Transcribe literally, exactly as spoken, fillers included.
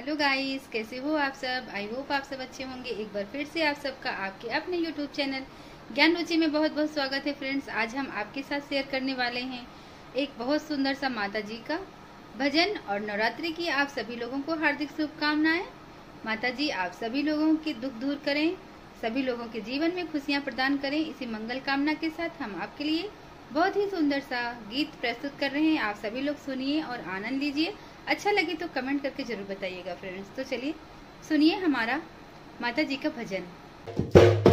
Hello guys, कैसे हो आप सब। आई होप आप सब अच्छे होंगे। एक बार फिर से आप सबका आपके अपने यूट्यूब चैनल ज्ञान रुचि में बहुत बहुत स्वागत है। फ्रेंड्स, आज हम आपके साथ शेयर करने वाले हैं एक बहुत सुंदर सा माता जी का भजन। और नवरात्रि की आप सभी लोगों को हार्दिक शुभकामनाएं। माता जी आप सभी लोगों के दुख दूर करें, सभी लोगों के जीवन में खुशियां प्रदान करें। इसी मंगल कामना के साथ हम आपके लिए बहुत ही सुंदर सा गीत प्रस्तुत कर रहे हैं। आप सभी लोग सुनिए और आनंद लीजिए। अच्छा लगे तो कमेंट करके जरूर बताइएगा फ्रेंड्स। तो चलिए सुनिए हमारा माता जी का भजन।